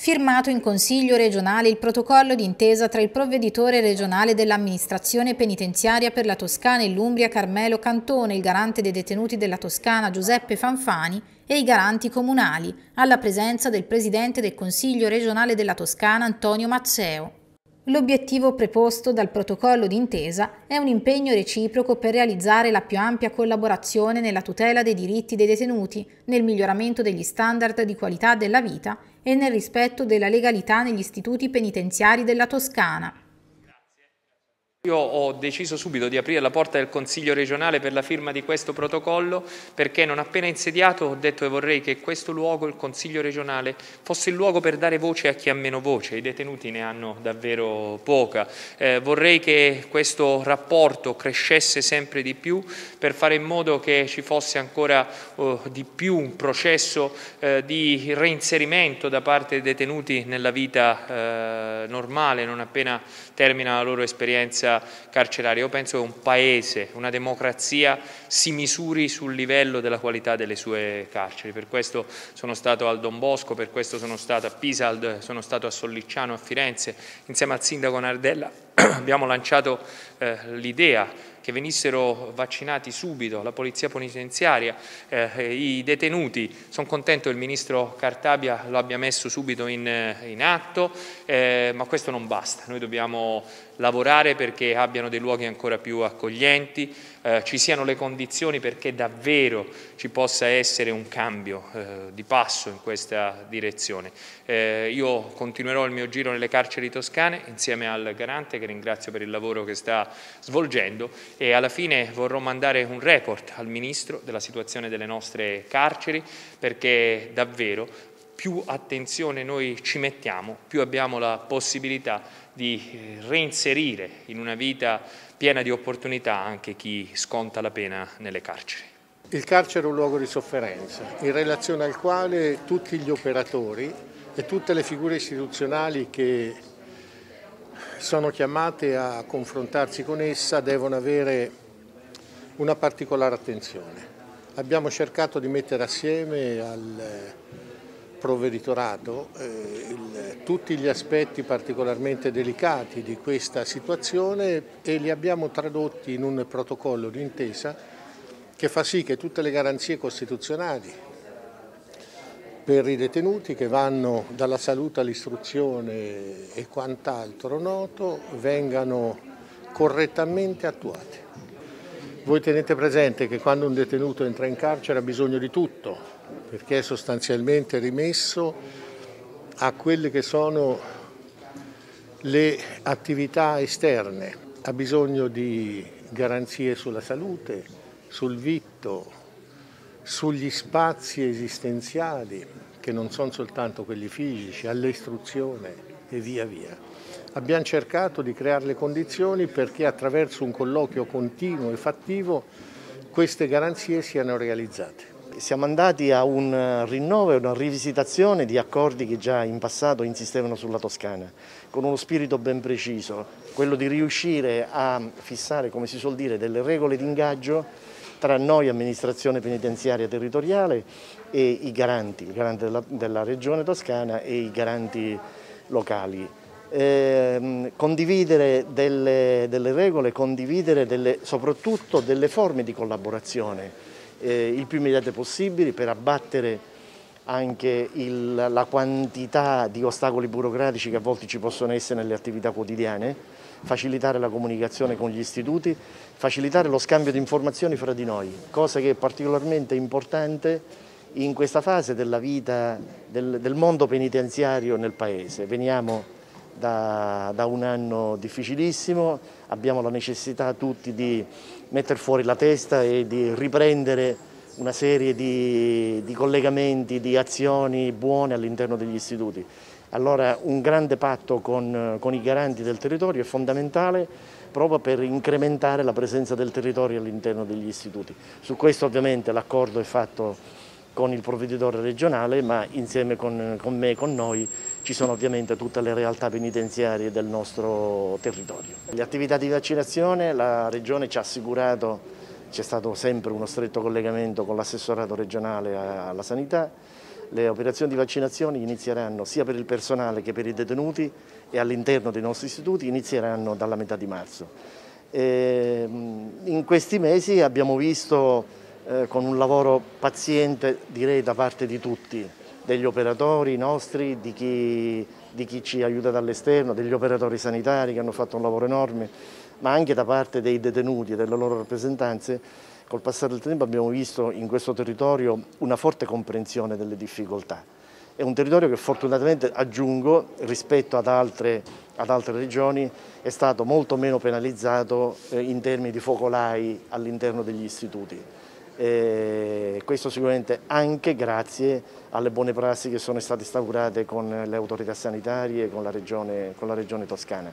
Firmato in Consiglio regionale il protocollo d'intesa tra il provveditore regionale dell'amministrazione penitenziaria per la Toscana e l'Umbria Carmelo Cantone, il garante dei detenuti della Toscana Giuseppe Fanfani e i garanti comunali, alla presenza del presidente del Consiglio regionale della Toscana Antonio Mazzeo. L'obiettivo preposto dal protocollo d'intesa è un impegno reciproco per realizzare la più ampia collaborazione nella tutela dei diritti dei detenuti, nel miglioramento degli standard di qualità della vita e nel rispetto della legalità negli istituti penitenziari della Toscana. Io ho deciso subito di aprire la porta del Consiglio regionale per la firma di questo protocollo perché non appena insediato ho detto che vorrei che questo luogo, il Consiglio regionale, fosse il luogo per dare voce a chi ha meno voce. I detenuti ne hanno davvero poca. Vorrei che questo rapporto crescesse sempre di più per fare in modo che ci fosse ancora di più un processo di reinserimento da parte dei detenuti nella vita normale, non appena termina la loro esperienza carceraria. Io penso che un paese, una democrazia si misuri sul livello della qualità delle sue carceri. Per questo sono stato al Don Bosco, per questo sono stato a Pisa, sono stato a Sollicciano, a Firenze, insieme al sindaco Nardella abbiamo lanciato l'idea che venissero vaccinati subito la polizia penitenziaria, i detenuti. Sono contento che il ministro Cartabia lo abbia messo subito in atto, ma questo non basta. Noi dobbiamo lavorare perché abbiano dei luoghi ancora più accoglienti, ci siano le condizioni perché davvero ci possa essere un cambio di passo in questa direzione. Io continuerò il mio giro nelle carceri toscane insieme al garante, che ringrazio per il lavoro che sta svolgendo, e alla fine vorrò mandare un report al Ministro della situazione delle nostre carceri, perché davvero più attenzione noi ci mettiamo, più abbiamo la possibilità di reinserire in una vita piena di opportunità anche chi sconta la pena nelle carceri. Il carcere è un luogo di sofferenza, in relazione al quale tutti gli operatori e tutte le figure istituzionali che sono chiamate a confrontarsi con essa devono avere una particolare attenzione. Abbiamo cercato di mettere assieme al provveditorato tutti gli aspetti particolarmente delicati di questa situazione e li abbiamo tradotti in un protocollo d'intesa che fa sì che tutte le garanzie costituzionali per i detenuti, che vanno dalla salute all'istruzione e quant'altro noto, vengano correttamente attuate. Voi tenete presente che quando un detenuto entra in carcere ha bisogno di tutto, perché è sostanzialmente rimesso a quelle che sono le attività esterne, ha bisogno di garanzie sulla salute, sul vitto, sugli spazi esistenziali, che non sono soltanto quelli fisici, all'istruzione e via via. Abbiamo cercato di creare le condizioni perché attraverso un colloquio continuo e fattivo queste garanzie siano realizzate. Siamo andati a un rinnovo e una rivisitazione di accordi che già in passato insistevano sulla Toscana, con uno spirito ben preciso, quello di riuscire a fissare, come si suol dire, delle regole di ingaggio tra noi, amministrazione penitenziaria territoriale, e i garanti, il garante della regione toscana e i garanti locali. Condividere delle regole, condividere soprattutto delle forme di collaborazione il più immediate possibili per abbattere anche la quantità di ostacoli burocratici che a volte ci possono essere nelle attività quotidiane, facilitare la comunicazione con gli istituti, facilitare lo scambio di informazioni fra di noi, cosa che è particolarmente importante in questa fase della vita del mondo penitenziario nel Paese. Veniamo da un anno difficilissimo, abbiamo la necessità tutti di mettere fuori la testa e di riprendere una serie di collegamenti, di azioni buone all'interno degli istituti. Allora un grande patto con i garanti del territorio è fondamentale proprio per incrementare la presenza del territorio all'interno degli istituti. Su questo ovviamente l'accordo è fatto con il provveditore regionale, ma insieme con me e con noi ci sono ovviamente tutte le realtà penitenziarie del nostro territorio. Le attività di vaccinazione la Regione ci ha assicurato, c'è stato sempre uno stretto collegamento con l'assessorato regionale alla sanità, Le operazioni di vaccinazione inizieranno sia per il personale che per i detenuti e all'interno dei nostri istituti inizieranno dalla metà di marzo. In questi mesi abbiamo visto con un lavoro paziente, direi da parte di tutti, degli operatori nostri, di chi ci aiuta dall'esterno, degli operatori sanitari che hanno fatto un lavoro enorme, ma anche da parte dei detenuti e delle loro rappresentanze. Col passare del tempo abbiamo visto in questo territorio una forte comprensione delle difficoltà. È un territorio che fortunatamente, aggiungo, rispetto ad altre regioni è stato molto meno penalizzato in termini di focolai all'interno degli istituti. Questo sicuramente anche grazie alle buone prassi che sono state instaurate con le autorità sanitarie e con la regione Toscana.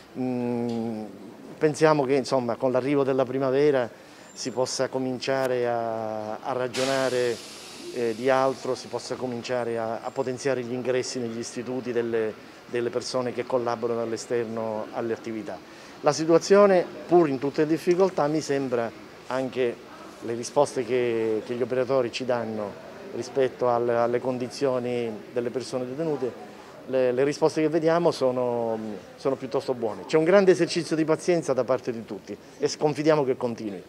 Pensiamo che insomma, con l'arrivo della primavera si possa cominciare a ragionare di altro, si possa cominciare a potenziare gli ingressi negli istituti delle persone che collaborano all'esterno alle attività. La situazione, pur in tutte le difficoltà, mi sembra anche le risposte che gli operatori ci danno rispetto alle condizioni delle persone detenute, le risposte che vediamo sono piuttosto buone. C'è un grande esercizio di pazienza da parte di tutti e confidiamo che continui.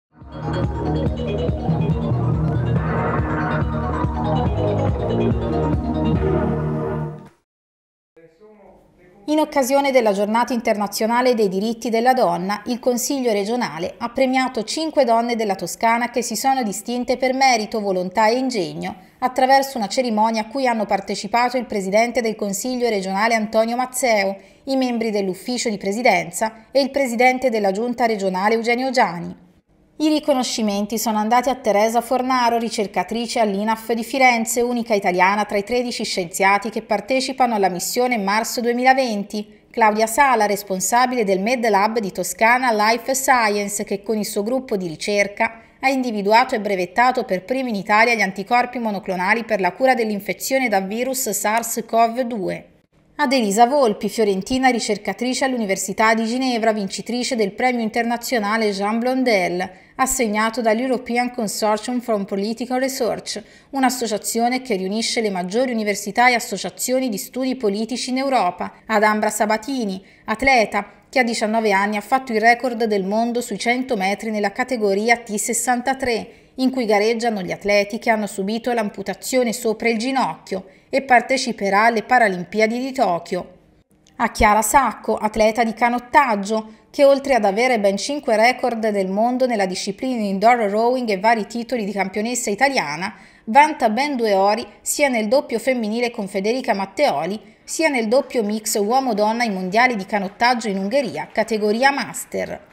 In occasione della Giornata internazionale dei diritti della donna, il Consiglio regionale ha premiato 5 donne della Toscana che si sono distinte per merito, volontà e ingegno attraverso una cerimonia a cui hanno partecipato il Presidente del Consiglio regionale Antonio Mazzeo, i membri dell'Ufficio di Presidenza e il Presidente della Giunta regionale Eugenio Giani. I riconoscimenti sono andati a Teresa Fornaro, ricercatrice all'INAF di Firenze, unica italiana tra i 13 scienziati che partecipano alla missione Mars 2020, Claudia Sala, responsabile del MedLab di Toscana Life Science, che con il suo gruppo di ricerca ha individuato e brevettato per primo in Italia gli anticorpi monoclonali per la cura dell'infezione da virus SARS-CoV-2. Ad Elisa Volpi, fiorentina ricercatrice all'Università di Ginevra, vincitrice del premio internazionale Jean Blondel, assegnato dall'European Consortium for Political Research, un'associazione che riunisce le maggiori università e associazioni di studi politici in Europa. Ad Ambra Sabatini, atleta, che a 19 anni ha fatto il record del mondo sui 100 metri nella categoria T63, in cui gareggiano gli atleti che hanno subito l'amputazione sopra il ginocchio, e parteciperà alle Paralimpiadi di Tokyo. A Chiara Sacco, atleta di canottaggio, che oltre ad avere ben 5 record del mondo nella disciplina indoor rowing e vari titoli di campionessa italiana, vanta ben 2 ori sia nel doppio femminile con Federica Matteoli, sia nel doppio mix uomo-donna ai mondiali di canottaggio in Ungheria, categoria master.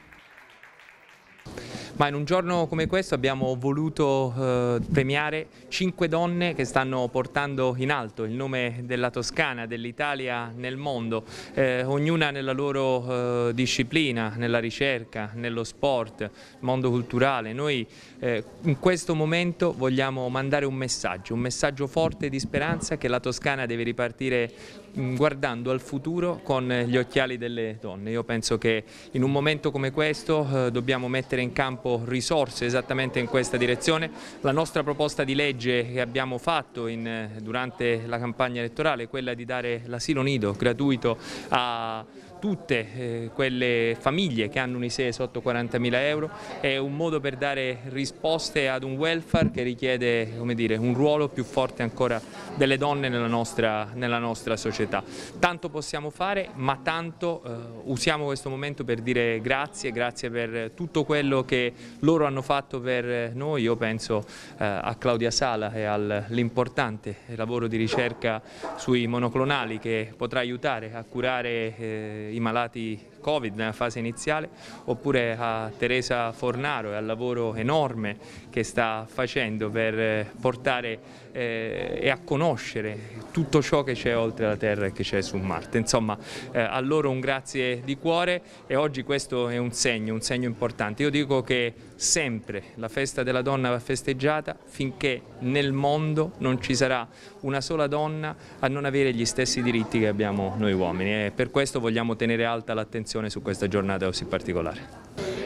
Ma in un giorno come questo abbiamo voluto premiare 5 donne che stanno portando in alto il nome della Toscana, dell'Italia nel mondo, ognuna nella loro disciplina, nella ricerca, nello sport, mondo culturale. Noi in questo momento vogliamo mandare un messaggio forte di speranza che la Toscana deve ripartire guardando al futuro con gli occhiali delle donne. Io penso che in un momento come questo dobbiamo mettere in campo risorse esattamente in questa direzione. La nostra proposta di legge che abbiamo fatto durante la campagna elettorale è quella di dare l'asilo nido gratuito a tutte quelle famiglie che hanno un ISEE sotto 40.000 euro, è un modo per dare risposte ad un welfare che richiede, come dire, un ruolo più forte ancora delle donne nella nostra società. Tanto possiamo fare, ma tanto usiamo questo momento per dire grazie per tutto quello che loro hanno fatto per noi. Io penso a Claudia Sala e all'importante lavoro di ricerca sui monoclonali che potrà aiutare a curare i malati Covid nella fase iniziale, oppure a Teresa Fornaro e al lavoro enorme che sta facendo per portare e a conoscere tutto ciò che c'è oltre la Terra e che c'è su Marte. Insomma, a loro un grazie di cuore, e oggi questo è un segno importante. Io dico che sempre la festa della donna va festeggiata finché nel mondo non ci sarà una sola donna a non avere gli stessi diritti che abbiamo noi uomini, e per questo vogliamo tenere alta l'attenzione su questa giornata così particolare.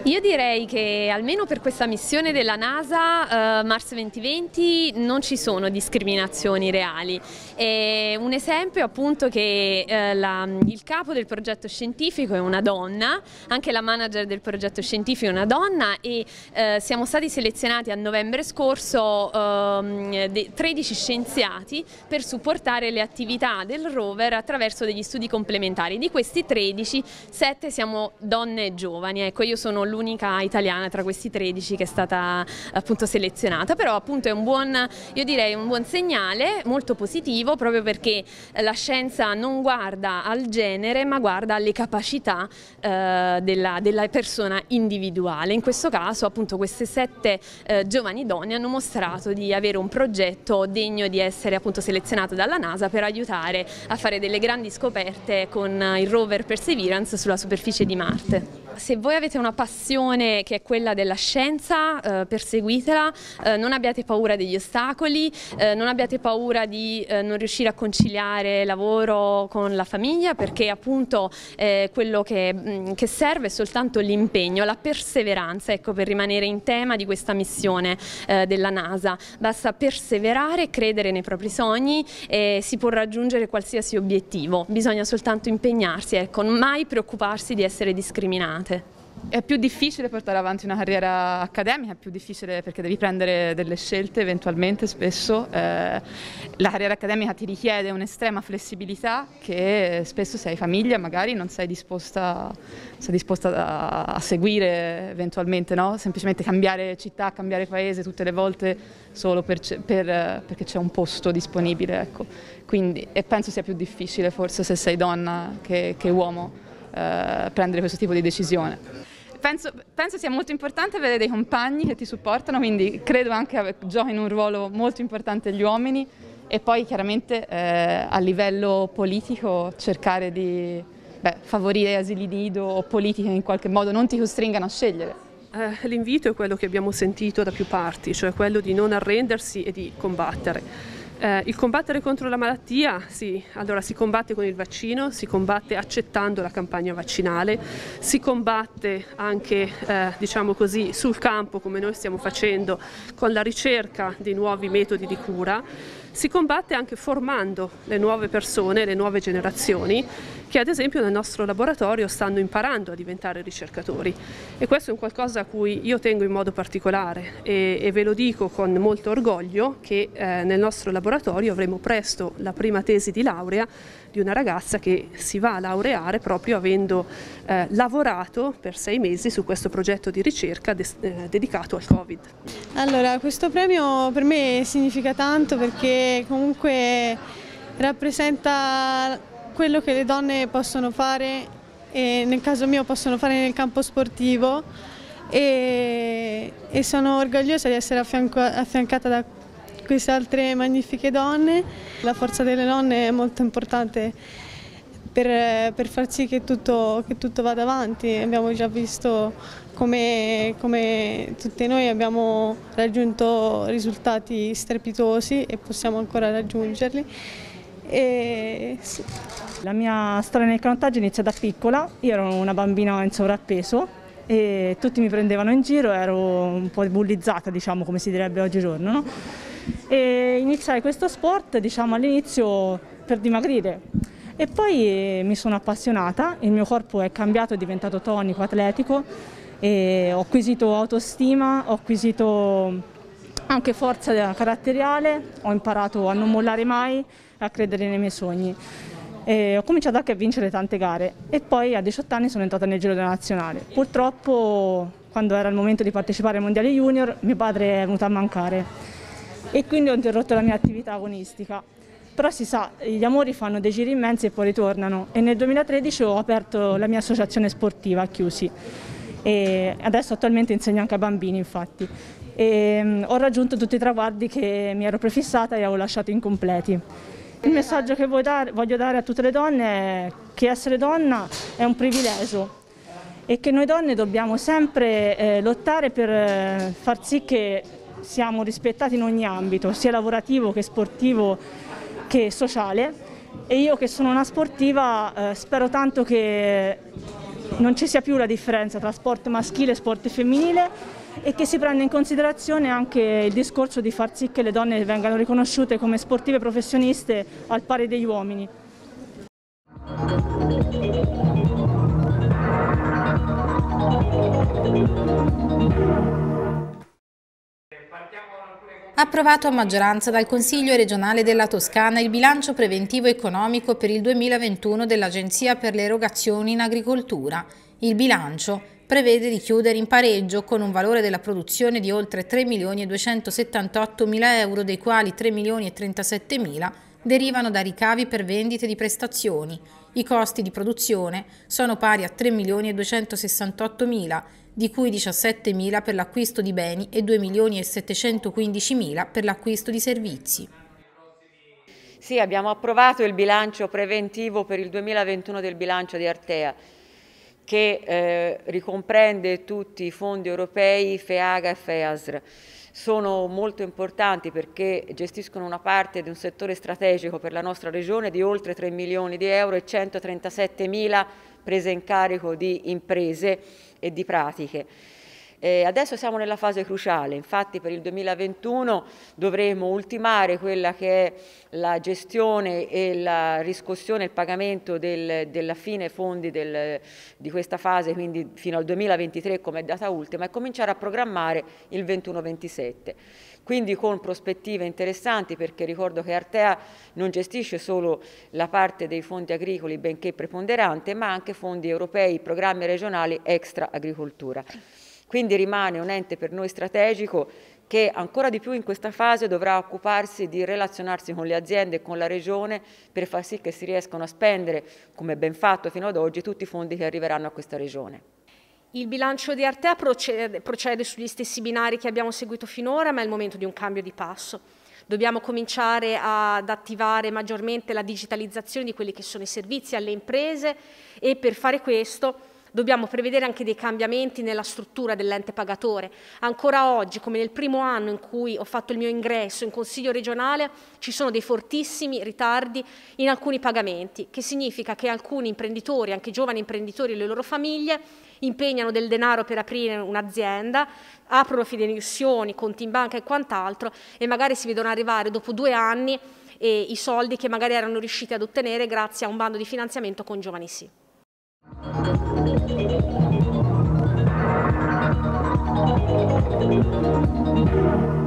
Io direi che almeno per questa missione della NASA Mars 2020 non ci sono discriminazioni reali. Un esempio è appunto che il capo del progetto scientifico è una donna, anche la manager del progetto scientifico è una donna e siamo stati selezionati a novembre scorso 13 scienziati per supportare le attività del rover attraverso degli studi complementari. Di questi 13, 7 siamo donne giovani, ecco, io sono l'unica italiana tra questi 13 che è stata appunto selezionata, però appunto è un buon, io direi un buon segnale, molto positivo, proprio perché la scienza non guarda al genere ma guarda alle capacità della persona individuale. In questo caso appunto queste 7 giovani donne hanno mostrato di avere un progetto degno di essere appunto selezionato dalla NASA per aiutare a fare delle grandi scoperte con il rover Perseverance sulla superficie di Marte. Se voi avete una passione che è quella della scienza, perseguitela, non abbiate paura degli ostacoli, non abbiate paura di non riuscire a conciliare lavoro con la famiglia, perché appunto quello che serve è soltanto l'impegno, la perseveranza, ecco, per rimanere in tema di questa missione della NASA. Basta perseverare, credere nei propri sogni e si può raggiungere qualsiasi obiettivo, bisogna soltanto impegnarsi, ecco, non mai preoccuparsi di essere discriminati. È più difficile portare avanti una carriera accademica, è più difficile perché devi prendere delle scelte eventualmente spesso. La carriera accademica ti richiede un'estrema flessibilità che spesso se hai famiglia magari non sei disposta a seguire eventualmente, no? Semplicemente cambiare città, cambiare paese tutte le volte solo perché c'è un posto disponibile, ecco. Quindi, e penso sia più difficile forse se sei donna che uomo prendere questo tipo di decisione. Penso sia molto importante avere dei compagni che ti supportano, quindi credo anche che giochino un ruolo molto importante gli uomini e poi chiaramente a livello politico cercare di favorire asili nido o politiche che in qualche modo non ti costringano a scegliere. L'invito è quello che abbiamo sentito da più parti, cioè quello di non arrendersi e di combattere. Il combattere contro la malattia, sì, allora si combatte con il vaccino, si combatte accettando la campagna vaccinale, si combatte anche, diciamo così, sul campo come noi stiamo facendo con la ricerca di nuovi metodi di cura, si combatte anche formando le nuove persone, le nuove generazioni che ad esempio nel nostro laboratorio stanno imparando a diventare ricercatori e questo è un qualcosa a cui io tengo in modo particolare e ve lo dico con molto orgoglio che nel nostro laboratorio avremo presto la prima tesi di laurea di una ragazza che si va a laureare proprio avendo lavorato per 6 mesi su questo progetto di ricerca dedicato al Covid. Allora, questo premio per me significa tanto perché comunque rappresenta quello che le donne possono fare e nel caso mio possono fare nel campo sportivo e sono orgogliosa di essere affiancata da queste altre magnifiche donne. La forza delle donne è molto importante per far sì che tutto vada avanti. Abbiamo già visto come tutte noi abbiamo raggiunto risultati strepitosi e possiamo ancora raggiungerli. Sì. La mia storia nel canottaggio inizia da piccola, io ero una bambina in sovrappeso e tutti mi prendevano in giro, ero un po' bullizzata, diciamo, come si direbbe oggigiorno, no? E iniziai questo sport, diciamo, all'inizio per dimagrire e poi mi sono appassionata, il mio corpo è cambiato, è diventato tonico, atletico e ho acquisito autostima, ho acquisito anche forza caratteriale, ho imparato a non mollare mai, a credere nei miei sogni. E ho cominciato anche a vincere tante gare e poi a 18 anni sono entrata nel Giro della Nazionale. Purtroppo quando era il momento di partecipare ai mondiali junior mio padre è venuto a mancare e quindi ho interrotto la mia attività agonistica. Però si sa, gli amori fanno dei giri immensi e poi ritornano e nel 2013 ho aperto la mia associazione sportiva a Chiusi e adesso attualmente insegno anche a bambini infatti. E ho raggiunto tutti i traguardi che mi ero prefissata e avevo lasciato incompleti. Il messaggio che voglio dare a tutte le donne è che essere donna è un privilegio e che noi donne dobbiamo sempre lottare per far sì che siamo rispettati in ogni ambito, sia lavorativo che sportivo che sociale. E io che sono una sportiva spero tanto che non ci sia più la differenza tra sport maschile e sport femminile e che si prenda in considerazione anche il discorso di far sì che le donne vengano riconosciute come sportive professioniste al pari degli uomini. Approvato a maggioranza dal Consiglio regionale della Toscana il bilancio preventivo economico per il 2021 dell'Agenzia per le erogazioni in agricoltura. Il bilancio prevede di chiudere in pareggio con un valore della produzione di oltre 3.278.000 euro, dei quali 3.037.000 derivano da ricavi per vendite di prestazioni. I costi di produzione sono pari a 3.268.000, di cui 17.000 per l'acquisto di beni e 2.715.000 per l'acquisto di servizi. Sì, abbiamo approvato il bilancio preventivo per il 2021 del bilancio di Artea, che ricomprende tutti i fondi europei, FEAGA e FEASR. Sono molto importanti perché gestiscono una parte di un settore strategico per la nostra regione di oltre 3 milioni di euro e 137.000 prese in carico di imprese e di pratiche. Adesso siamo nella fase cruciale, infatti per il 2021 dovremo ultimare quella che è la gestione e la riscossione e il pagamento della fine fondi di questa fase, quindi fino al 2023 come data ultima, e cominciare a programmare il 21-27. Quindi con prospettive interessanti, perché ricordo che Artea non gestisce solo la parte dei fondi agricoli, benché preponderante, ma anche fondi europei, programmi regionali extra agricoltura. Quindi rimane un ente per noi strategico che ancora di più in questa fase dovrà occuparsi di relazionarsi con le aziende e con la regione per far sì che si riescano a spendere, come ben fatto fino ad oggi, tutti i fondi che arriveranno a questa regione. Il bilancio di Artea procede sugli stessi binari che abbiamo seguito finora, ma è il momento di un cambio di passo. Dobbiamo cominciare ad attivare maggiormente la digitalizzazione di quelli che sono i servizi alle imprese e per fare questo dobbiamo prevedere anche dei cambiamenti nella struttura dell'ente pagatore. Ancora oggi, come nel primo anno in cui ho fatto il mio ingresso in Consiglio regionale, ci sono dei fortissimi ritardi in alcuni pagamenti, che significa che alcuni imprenditori, anche giovani imprenditori e le loro famiglie, impegnano del denaro per aprire un'azienda, aprono fideiussioni, conti in banca e quant'altro, e magari si vedono arrivare dopo 2 anni i soldi che magari erano riusciti ad ottenere grazie a un bando di finanziamento con Giovani Sì. Thank you.